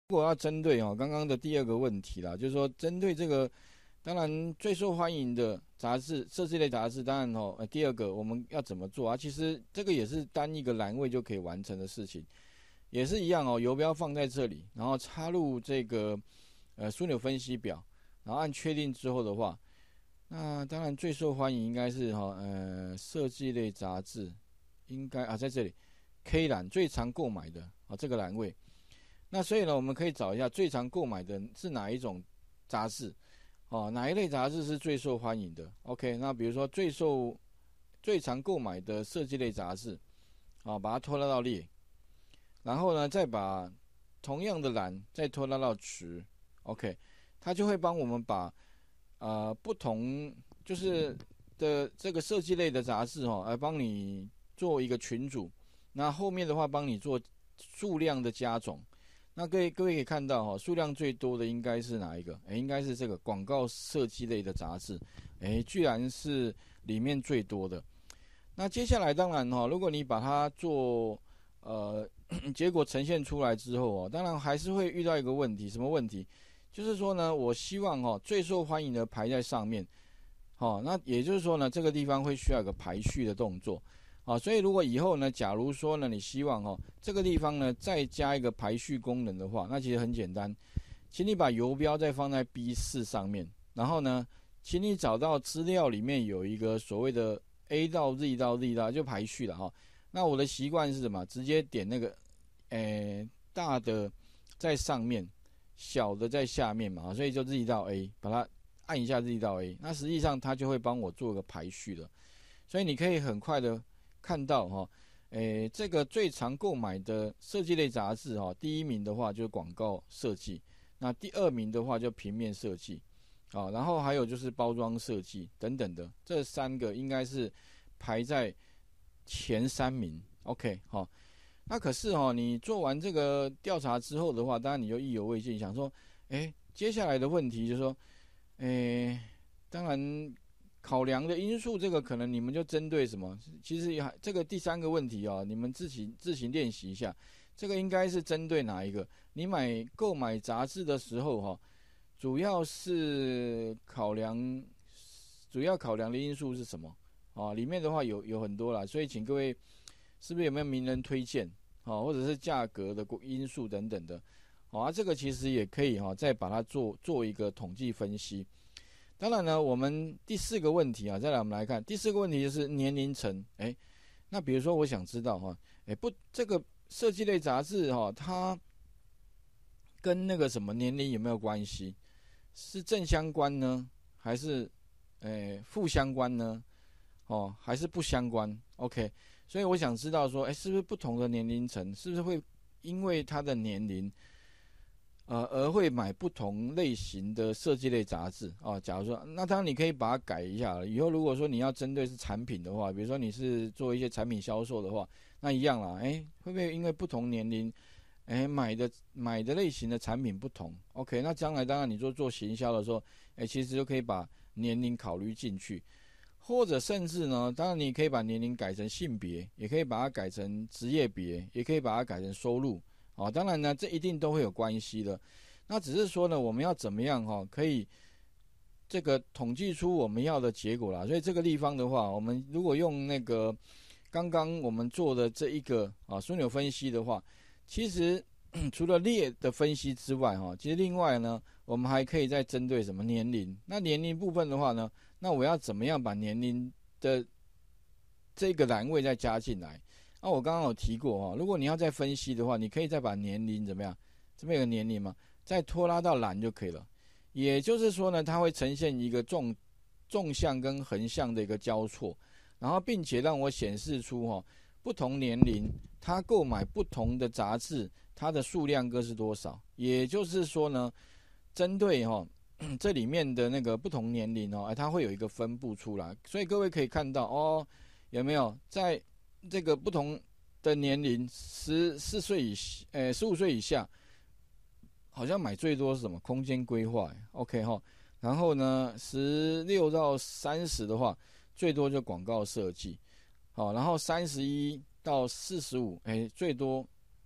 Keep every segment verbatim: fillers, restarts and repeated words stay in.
如果要针对哦刚刚的第二个问题啦，就是说针对这个，当然最受欢迎的杂志，设计类杂志，当然哦，呃，第二个我们要怎么做啊？其实这个也是单一个栏位就可以完成的事情，也是一样哦，游标放在这里，然后插入这个呃枢纽分析表，然后按确定之后的话，那当然最受欢迎应该是哈呃设计类杂志，应该啊在这里 K 栏最常购买的啊这个栏位。那所以呢，我们可以找一下最常购买的是哪一种杂志，哦，哪一类杂志是最受欢迎的 ？OK， 那比如说最受最常购买的设计类杂志，啊、哦，把它拖拉到列，然后呢，再把同样的栏再拖拉到值 ，OK， 它就会帮我们把呃不同就是的这个设计类的杂志哦，来帮你做一个群组，那后面的话帮你做数量的加总。那各位各位可以看到哈，数量最多的应该是哪一个？哎，应该是这个广告设计类的杂志，哎，居然是里面最多的。那接下来当然哈，如果你把它做呃结果呈现出来之后哦，当然还是会遇到一个问题，什么问题？就是说呢，我希望哈最受欢迎的排在上面，好，那也就是说呢，这个地方会需要一个排序的动作。好，所以如果以后呢，假如说呢，你希望哦，这个地方呢再加一个排序功能的话，那其实很简单，请你把游标再放在 B 四 上面，然后呢，请你找到资料里面有一个所谓的 A 到 Z 到 Z 到就排序了哈。那我的习惯是什么？直接点那个，诶、大的在上面，小的在下面嘛，所以就 Z 到 A， 把它按一下 Z 到 A， 那实际上它就会帮我做个排序了。所以你可以很快的看到哈，诶，这个最常购买的设计类杂志哈，第一名的话就是广告设计，那第二名的话就平面设计，啊，然后还有就是包装设计等等的，这三个应该是排在前三名。OK， 好，那可是哈，你做完这个调查之后的话，当然你就意犹未尽，想说，诶，接下来的问题就是说，诶，当然。考量的因素，这个可能你们就针对什么？其实这个第三个问题哦，你们自行自行练习一下。这个应该是针对哪一个？你买购买杂志的时候哈，主要是考量，主要考量的因素是什么？啊，里面的话有有很多啦，所以请各位是不是有没有名人推荐？啊，或者是价格的因素等等的。好啊，这个其实也可以哈，再把它做做一个统计分析。当然呢，我们第四个问题啊，再来我们来看第四个问题就是年龄层。哎，那比如说我想知道哈，哎不，这个设计类杂志哈，它跟那个什么年龄有没有关系？是正相关呢，还是诶负相关呢？哦，还是不相关 ？OK， 所以我想知道说，哎，是不是不同的年龄层，是不是会因为他的年龄？呃，而会买不同类型的设计类杂志啊。假如说，那当然你可以把它改一下了。以后如果说你要针对是产品的话，比如说你是做一些产品销售的话，那一样啦。哎，会不会因为不同年龄，哎买的买的类型的产品不同 ？OK， 那将来当然你做做行销的时候，哎，其实就可以把年龄考虑进去，或者甚至呢，当然你可以把年龄改成性别，也可以把它改成职业别，也可以把它改成收入。哦，当然呢，这一定都会有关系的。那只是说呢，我们要怎么样哈、哦，可以这个统计出我们要的结果啦。所以这个地方的话，我们如果用那个刚刚我们做的这一个啊枢纽分析的话，其实除了列的分析之外哈、哦，其实另外呢，我们还可以再针对什么年龄。那年龄部分的话呢，那我要怎么样把年龄的这个栏位再加进来？那、啊、我刚刚有提过哈，如果你要再分析的话，你可以再把年龄怎么样？这边有个年龄嘛，再拖拉到栏就可以了。也就是说呢，它会呈现一个纵纵向跟横向的一个交错，然后并且让我显示出哈不同年龄他购买不同的杂志，它的数量各是多少。也就是说呢，针对哈这里面的那个不同年龄哦，它会有一个分布出来。所以各位可以看到哦，有没有在这个不同的年龄，十四岁以，呃，十五岁以下，好像买最多是什么空间规划 ，OK 哈。然后呢，十六到三十的话，最多就广告设计，好，然后三十一到四十五，哎，最多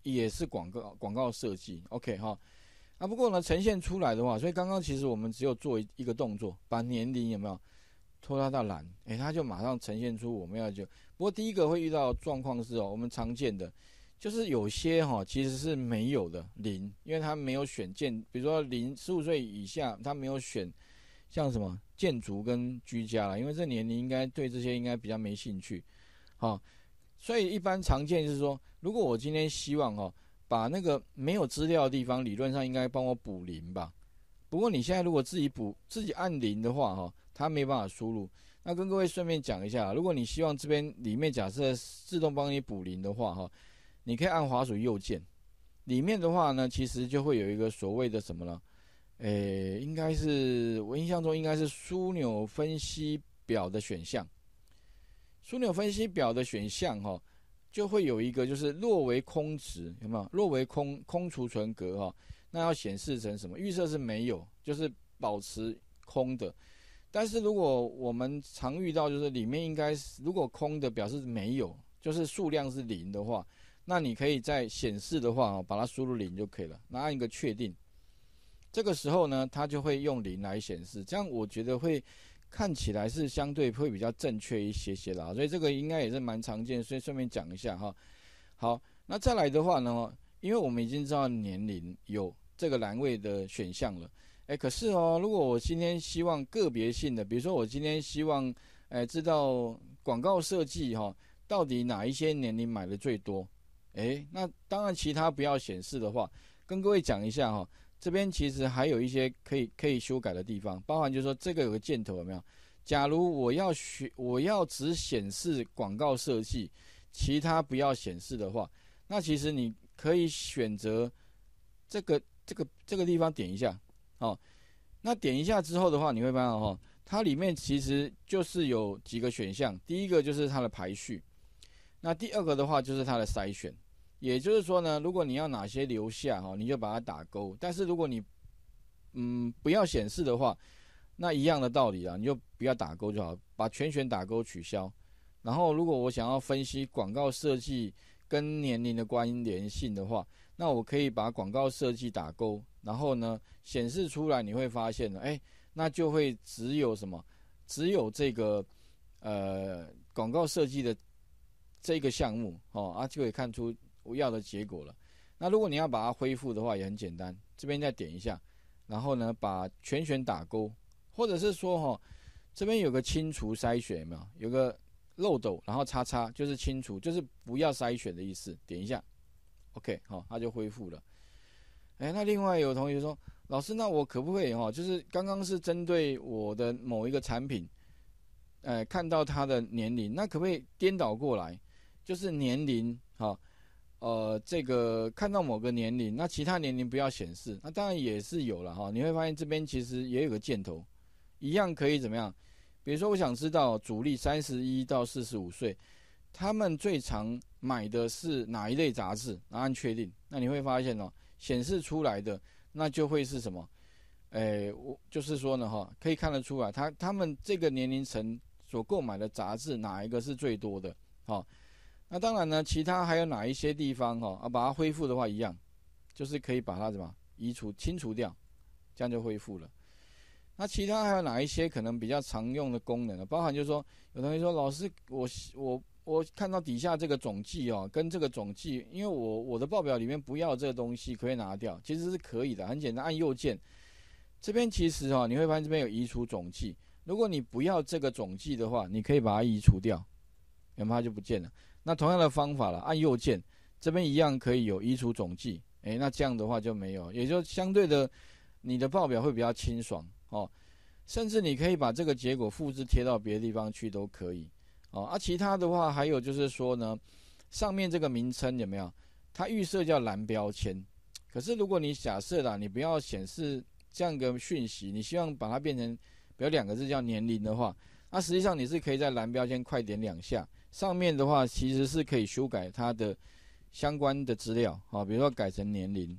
也是广告广告设计 ，OK 哈。啊，不过呢，呈现出来的话，所以刚刚其实我们只有做一个动作，把年龄有没有拖拉到蓝，哎，它就马上呈现出我们要就。不过第一个会遇到的状况是哦，我们常见的就是有些哈、哦、其实是没有的零，因为它没有选建，比如说零十五岁以下，它没有选像什么建筑跟居家啦，因为这年龄应该对这些应该比较没兴趣，好、哦，所以一般常见就是说，如果我今天希望哦。把那个没有资料的地方，理论上应该帮我补零吧。不过你现在如果自己补，自己按零的话，哈，它没办法输入。那跟各位顺便讲一下，如果你希望这边里面假设自动帮你补零的话，哈，你可以按滑鼠右键。里面的话呢，其实就会有一个所谓的什么呢？诶，应该是我印象中应该是枢纽分析表的选项。枢纽分析表的选项，哈。就会有一个就是若为空值，有没有？若为空空储存格哈、哦，那要显示成什么？预设是没有，就是保持空的。但是如果我们常遇到就是里面应该是如果空的表示没有，就是数量是零的话，那你可以在显示的话哦，把它输入零就可以了。那按一个确定，这个时候呢，它就会用零来显示。这样我觉得会。看起来是相对会比较正确一些些啦，所以这个应该也是蛮常见，所以顺便讲一下哈。好，那再来的话呢，因为我们已经知道年龄有这个栏位的选项了，哎，可是哦，如果我今天希望个别性的，比如说我今天希望，哎，知道广告设计哈，到底哪一些年龄买的最多，哎，那当然其他不要显示的话，跟各位讲一下哈。这边其实还有一些可以可以修改的地方，包含就是说这个有个箭头有没有？假如我要学我要只显示广告设计，其他不要显示的话，那其实你可以选择这个这个这个地方点一下，哦，那点一下之后的话，你会发现哦，它里面其实就是有几个选项，第一个就是它的排序，那第二个的话就是它的筛选。也就是说呢，如果你要哪些留下哈，你就把它打勾。但是如果你嗯不要显示的话，那一样的道理啦，你就不要打勾就好，把全选打勾取消。然后如果我想要分析广告设计跟年龄的关联性的话，那我可以把广告设计打勾，然后呢显示出来，你会发现呢，哎，那就会只有什么，只有这个呃广告设计的这个项目哦，啊就可以看出。我要的结果了。那如果你要把它恢复的话，也很简单，这边再点一下，然后呢把全选打勾，或者是说哈、哦，这边有个清除筛选有没有？有个漏斗，然后叉叉就是清除，就是不要筛选的意思。点一下 ，OK， 好、哦，它就恢复了。哎，那另外有同学说，老师，那我可不可以哈、哦？就是刚刚是针对我的某一个产品，呃，看到它的年龄，那可不可以颠倒过来？就是年龄哈。哦呃，这个看到某个年龄，那其他年龄不要显示，那当然也是有了哈。你会发现这边其实也有个箭头，一样可以怎么样？比如说，我想知道主力三十一到四十五岁，他们最常买的是哪一类杂志？然后按确定，那你会发现哦，显示出来的那就会是什么？诶，我就是说呢哈，可以看得出来，他他们这个年龄层所购买的杂志哪一个是最多的？好。那当然呢，其他还有哪一些地方哈、哦、啊，把它恢复的话一样，就是可以把它怎么移除、清除掉，这样就恢复了。那其他还有哪一些可能比较常用的功能呢？包含就是说，有同学说，老师，我我我看到底下这个总计哦，跟这个总计，因为我我的报表里面不要这个东西，可不可以拿掉？其实是可以的，很简单，按右键。这边其实哦，你会发现这边有移除总计。如果你不要这个总计的话，你可以把它移除掉，有没有它就不见了？那同样的方法了，按右键，这边一样可以有移除总计，哎，那这样的话就没有，也就相对的，你的报表会比较清爽哦。甚至你可以把这个结果复制贴到别的地方去都可以哦。啊，其他的话还有就是说呢，上面这个名称有没有？它预设叫蓝标签，可是如果你假设啦，你不要显示这样一个讯息，你希望把它变成比如两个字叫年龄的话，那实际上你是可以在蓝标签快点两下。上面的话其实是可以修改它的相关的资料，好，比如说改成年龄。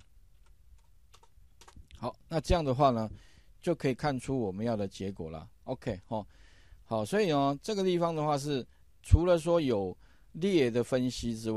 好，那这样的话呢，就可以看出我们要的结果了。OK， 好，好，所以呢，这个地方的话是除了说有列的分析之外，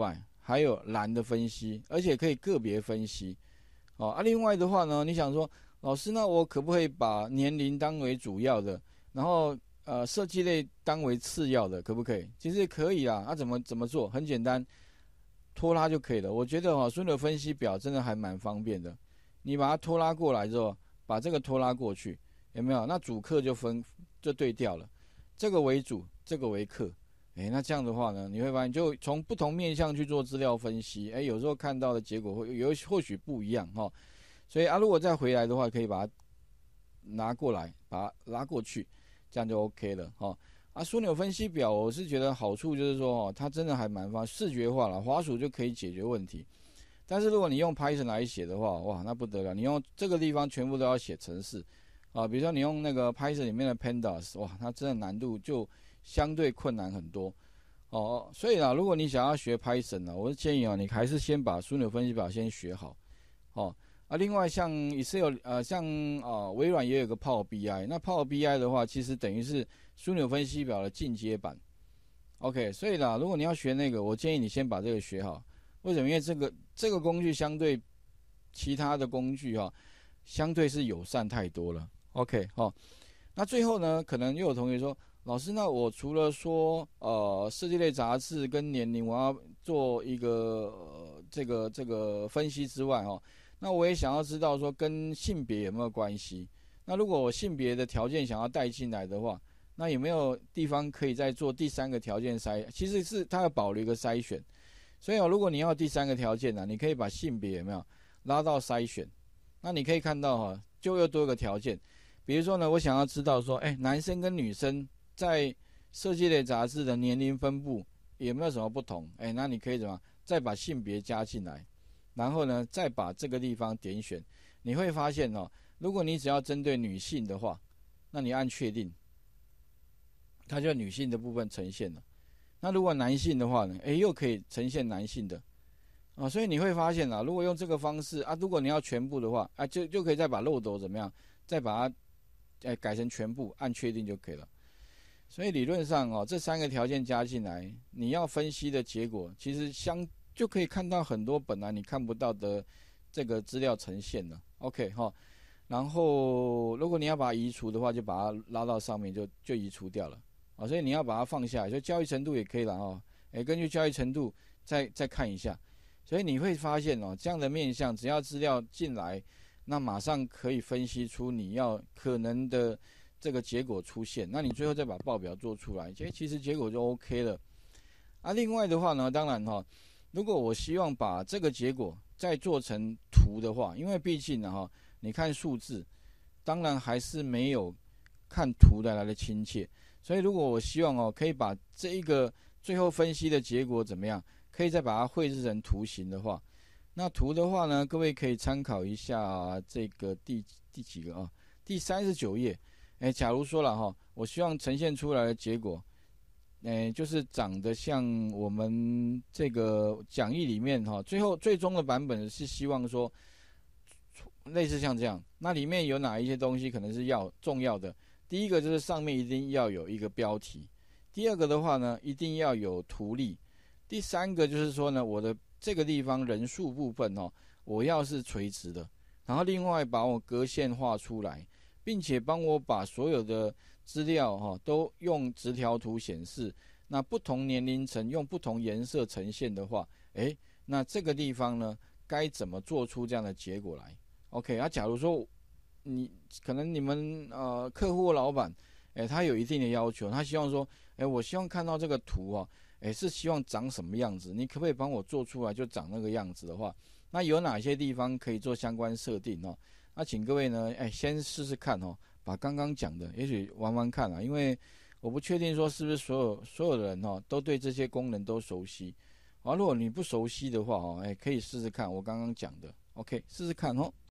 还有栏的分析，而且可以个别分析。哦啊，另外的话呢，你想说，老师，那我可不可以把年龄当为主要的，然后呃设计类当为次要的，可不可以？其实可以啦。啊，怎么怎么做？很简单，拖拉就可以了。我觉得哈、哦，枢纽分析表真的还蛮方便的。你把它拖拉过来之后，把这个拖拉过去，有没有？那主客就分就对调了，这个为主，这个为客。哎，那这样的话呢，你会发现就从不同面向去做资料分析，哎，有时候看到的结果会有或许不一样哈、哦。所以啊，如果再回来的话，可以把它拿过来，把它拉过去，这样就 OK 了哈、哦。啊，枢纽分析表，我是觉得好处就是说哦，它真的还蛮方视觉化了，滑鼠就可以解决问题。但是如果你用 Python 来写的话，哇，那不得了！你用这个地方全部都要写程式啊，比如说你用那个 Python 里面的 Pandas， 哇，它真的难度就相对困难很多哦。所以啦，如果你想要学 Python 呢，我是建议啊，你还是先把枢纽分析表先学好哦。啊，另外像 Excel 呃，像啊微软也有个 Power B I， 那 Power B I 的话，其实等于是枢纽分析表的进阶版。OK， 所以啦，如果你要学那个，我建议你先把这个学好。为什么？因为这个这个工具相对其他的工具哈、哦，相对是友善太多了。OK， 哈、哦，那最后呢，可能又有同学说，老师，那我除了说呃设计类杂志跟年龄我要做一个、呃、这个这个分析之外哈、哦，那我也想要知道说跟性别有没有关系？那如果我性别的条件想要带进来的话，那有没有地方可以再做第三个条件筛？其实是它要保留一个筛选。所以、哦、如果你要第三个条件呢、啊，你可以把性别有没有拉到筛选，那你可以看到哈、哦，就又多一个条件。比如说呢，我想要知道说，哎，男生跟女生在设计类杂志的年龄分布有没有什么不同？哎，那你可以怎么再把性别加进来，然后呢，再把这个地方点选，你会发现哦，如果你只要针对女性的话，那你按确定，它就女性的部分呈现了。那如果男性的话呢，诶，又可以呈现男性的啊，所以你会发现啊，如果用这个方式啊，如果你要全部的话啊，就就可以再把漏斗怎么样，再把它诶改成全部，按确定就可以了。所以理论上哦，这三个条件加进来，你要分析的结果，其实相就可以看到很多本来你看不到的这个资料呈现了。OK 哈、哦，然后如果你要把它移除的话，就把它拉到上面就就移除掉了。啊，所以你要把它放下来，所以教育程度也可以了哦。哎，根据教育程度再再看一下，所以你会发现哦，这样的面向，只要资料进来，那马上可以分析出你要可能的这个结果出现。那你最后再把报表做出来，其实结果就 OK 了。啊，另外的话呢，当然哈、哦，如果我希望把这个结果再做成图的话，因为毕竟呢哈，你看数字，当然还是没有看图的来的亲切。所以，如果我希望哦，可以把这一个最后分析的结果怎么样，可以再把它绘制成图形的话，那图的话呢，各位可以参考一下这个第第几个啊？第三十九页。哎，假如说了哈，我希望呈现出来的结果，哎，就是长得像我们这个讲义里面哈，最后最终的版本是希望说，类似像这样，那里面有哪一些东西可能是要重要的？第一个就是上面一定要有一个标题，第二个的话呢，一定要有图例，第三个就是说呢，我的这个地方人数部分哦，我要是垂直的，然后另外把我格线画出来，并且帮我把所有的资料哈、哦、都用直条图显示，那不同年龄层用不同颜色呈现的话，诶，那这个地方呢，该怎么做出这样的结果来 ？OK， 啊，假如说你可能你们呃客户老板，哎，他有一定的要求，他希望说，哎，我希望看到这个图啊，哎，是希望长什么样子？你可不可以帮我做出来就长那个样子的话，那有哪些地方可以做相关设定哦？那请各位呢，哎，先试试看哦，把刚刚讲的，也许玩玩看啊，因为我不确定说是不是所有所有的人哦都对这些功能都熟悉。啊，如果你不熟悉的话哦，哎，可以试试看我刚刚讲的 ，OK， 试试看哦。